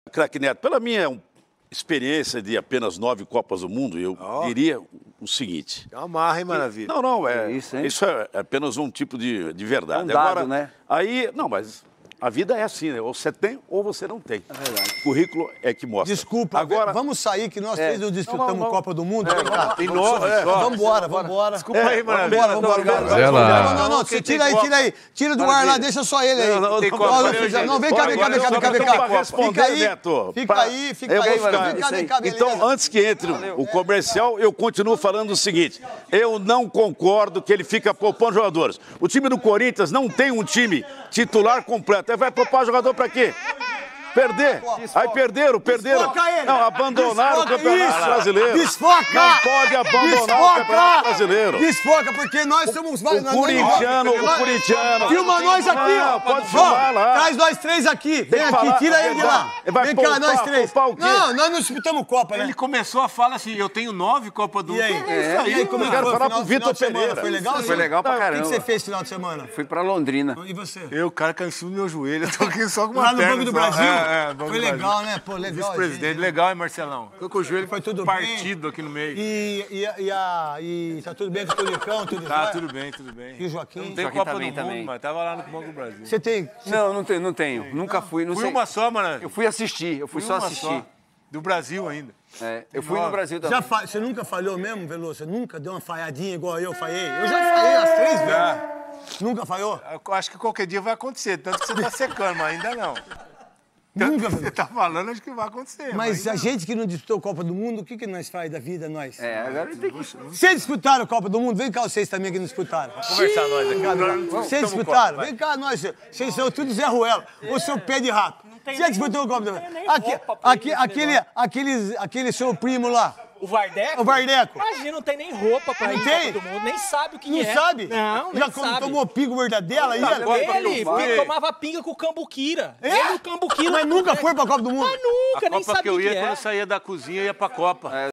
Craque Neto, pela minha experiência de apenas 9 Copas do Mundo, eu diria o seguinte... Amarra, hein, Maravilha? Não, Isso é apenas um tipo de verdade. É um dado, agora, né? Aí, não, mas a vida é assim, né? Ou você tem ou você não tem. É verdade. O currículo é que mostra. Desculpa, agora, vamos sair que nós três não disputamos não. Copa do Mundo. Tem 9 só. Vambora. Desculpa aí, Maravilha. Vambora. Não, você tira aí. Tira do ar lá, deixa só ele aí. Não, vem cá. Fica aí. Então, antes que entre o comercial, eu continuo falando o seguinte. Eu não concordo que ele fica poupando jogadores. O time do Corinthians não tem um time titular completo. Aí vai poupar jogador pra quê? Perder. Aí perderam. Não, abandonaram o Campeonato Brasileiro. Desfoca! Não pode abandonar o Campeonato Brasileiro. Desfoca, porque nós somos... O corintiano. Filma nós aqui, ó. Não, pode filmar lá. Traz nós três aqui. Vem aqui, tira ele de lá. Vem cá, nós três. Não, nós não disputamos Copa, né? Ele começou a falar assim, eu tenho 9 Copas do Mundo. E aí, como é que quero foi o falar final pro Vitor de semana? Pereira. Foi legal? Foi legal pra caramba. O que você fez no final de semana? Fui pra Londrina. E você? Eu, cara, cansei do meu joelho. Eu tô aqui só com uma Lá no perna Banco do só. Brasil? Banco Foi do legal, Brasil. né? Pô, legal. Vice-presidente, legal, hein, Marcelão? Ficou com o joelho Foi tudo partido bem. aqui no meio. E tá tudo bem com o Tulicão? Tá, tudo bem. E o Joaquim? Não tem Joaquim Copa tá do bem Mundo, também. mas tava lá no Banco do Brasil. Você tem... Não tenho. Nunca fui. Não Fui sei. uma só, mano. Eu fui assistir. Eu fui só assistir. Do Brasil ainda. É, eu fui no Brasil também. Você nunca falhou mesmo, Veloso? Você nunca deu uma falhadinha igual eu falhei? Eu já falhei as 3 vezes. Nunca falhou? Eu acho que qualquer dia vai acontecer, tanto que você tá secando, mas ainda não. Nunca. Você tá falando, acho que vai acontecer. Mas a gente que não disputou Copa do Mundo, o que nós faz da vida, nós? Agora tem que... Vocês disputaram a Copa do Mundo? Vem cá vocês também que não disputaram. Conversar nós aqui. Vocês disputaram? Vem cá nós. Vocês são tudo Zé Ruela. Ou seu pé de rato. Você disputou a Copa do Mundo? Aquele seu primo lá. O Vardeco? O Vardeco. Imagina, não tem nem roupa pra ir tem? pra todo mundo, nem sabe o que Não é. sabe? Não, nem Já sabe. tomou pingo verdadeira aí? Ele tomava pinga com o Cambuquira. Ele e o Cambuquira. Mas nunca foi pra Copa do Mundo? Mas nunca, A nem Copa sabe que o eu que ia, é. quando eu saía da cozinha, eu ia pra Copa.